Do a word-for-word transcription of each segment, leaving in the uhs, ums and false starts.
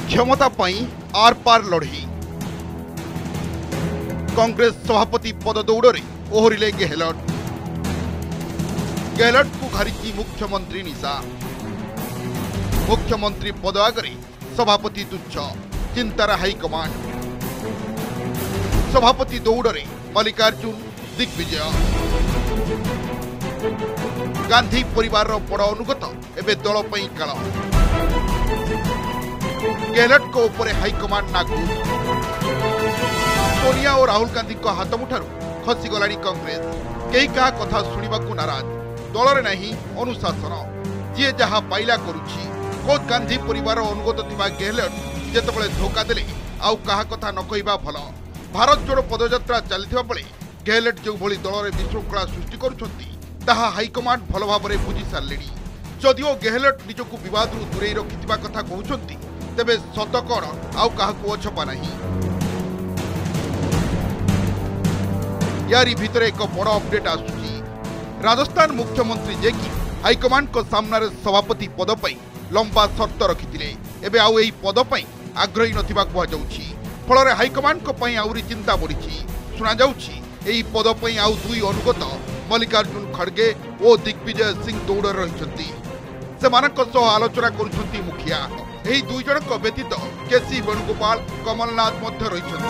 क्षमता पाई आर पार लड़ई कांग्रेस सभापति पद दौड़ में ओहरिले गेहलोत गेहलोत को घारी मुख्यमंत्री निशा मुख्यमंत्री पद आगे सभापति तुच्छ चिंतार हाईकमांड सभापति दौड़ में मल्लिकार्जुन दिग्विजय गांधी परिवार बड़ अनुगत एवं दल काल गेहलोत को ऊपर हाईकमांड लागू सोनिया और राहुल गांधी को हाथ मुठारू खसीगला कांग्रेस कई क्या कथा शुणा नाराज दल में नहीं अनुशासन जी जहाँ पाइला करुछि खुद गांधी परिवार अनुगत थिबा गेहलोत जेतेबेले धोखा देले आउ कहा कथा न कहबा भल भारत जोड़ो पदयात्रा चलथिबा बेले गेहलोत जो भली दल में विशृंखला सृष्टि करुछंती ताहा हाईकमांड भल भाव में बुझी सारे जदिओ गेहलोत निजक बद दूरे रखिथिबा कथा कहउछंती तेबे सत कौन आउ काहाकू अछपा नहीं यारी भितर एक बड़ अपडेट आसुची राजस्थान मुख्यमंत्री जे कि हाईकमांड को सामने सभापति पद पर लंबा शर्त रखिथिले एबे आउ एही पद पर आग्रही नथिबा कुहा जाउछि फल हाईकमांड को पई आउरी चिंता बढ़ी सुना जाउछि एही पद पर आउ दुई अनुगत मल्लिकार्जुन खड़गे और दिग्विजय सिंह दौड़ रही आलोचना करुछंती मुखिया एही दुई जन व्यतीत केसी वेणुगोपाल कमलनाथ मध्य रही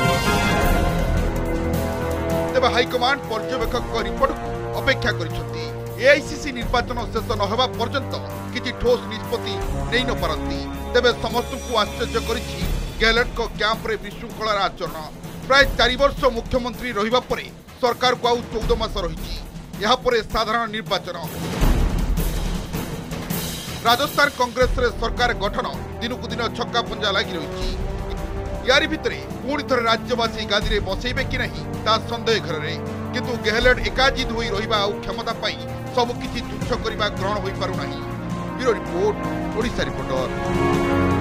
तेज हाईकमांड पर्यवेक्षक रिपोर्ट को अपेक्षा करिसेंती एआईसीसी निर्वाचन शेष न होगा पर्यंत किसी ठोस निष्पत्ति नहीं न पारती तेज समस्त को आश्चर्य करिछि गेहलोत को कैंप रे विशृंखलार आचरण प्राय चार वर्ष मुख्यमंत्री रहिबा परे सरकार को आउ चौदह मास रही यापर साधारण निर्वाचन राजस्थान कांग्रेस रे सरकार गठन दिन को दिन छक्का पंजा लगी रही यारी भितर पुणी थर राज्यवासी गादी में बसैबे कि नहीं ता संदेह घर में किंतु गेहलोत एकाजिद होई रहिबा आ क्षमता पाई सब किछि तुच्छ करबा ग्रहण होई पारु नाही। Bureau report Odisha reporter.